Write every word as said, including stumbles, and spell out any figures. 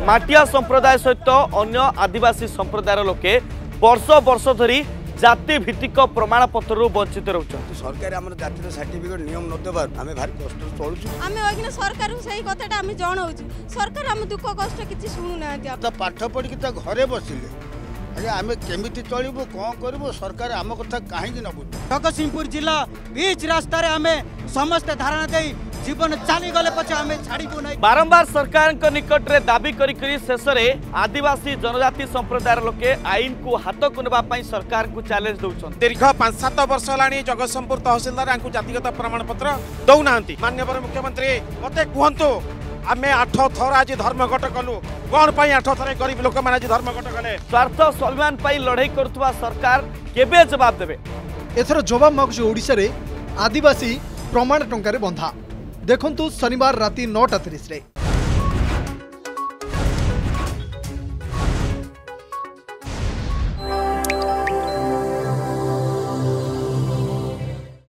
माटिया संप्रदाय सहित अन्य आदिवासी संप्रदायर लोके वर्ष वर्ष धरी जाति भित्तिक प्रमाण पत्र वंचित रहउछन। सरकार हमर जाति सर्टिफिकेट नियम न देबार आमे भारी कष्ट चलुछु। आमे ओगिना सरकार को सही कथाटा आमे जणाउछु। सरकार हम दुख कष्ट किछि सुनु ना दिया। त पाठ पढि कि त घरे बसिले अरे आमे केमिति चलिबो कोन करबो सरकार आम कथा काहे कि न बुझ। जगतसिंहपुर जिला बीच रास्ता रे आमे समस्त धारणा देई जीवन चाली गले पछे आमे छाड़ीबो नै। बारंबार सरकार को निकट रे दाबी करी करी शेष रे आदिवासी जनजाति संप्रदाय लोके आईन को हाथ कुनबा पई सरकार को चैलेंज दउछन। दीर्घ पांच सात वर्ष लानी जगतसिंहपुर तहसीलदार आंकु जातिगत प्रमाण पत्र दउ नांती। माननीय मुख्यमंत्री मते कहंतु आमे आठ थर आज धर्मघट कलु कोन पई आठ थर गरीब लोक माने आज धर्मघट कले। स्वार्थ स्वाभिमान पई लड़ाई करथुवा सरकार केबे जवाब देबे? एथर जवाब मागुछ ओडिसा रे आदिवासी प्रमाण टंका रे बंधा। देखंतु शनिवार राति नौटा तीस रे।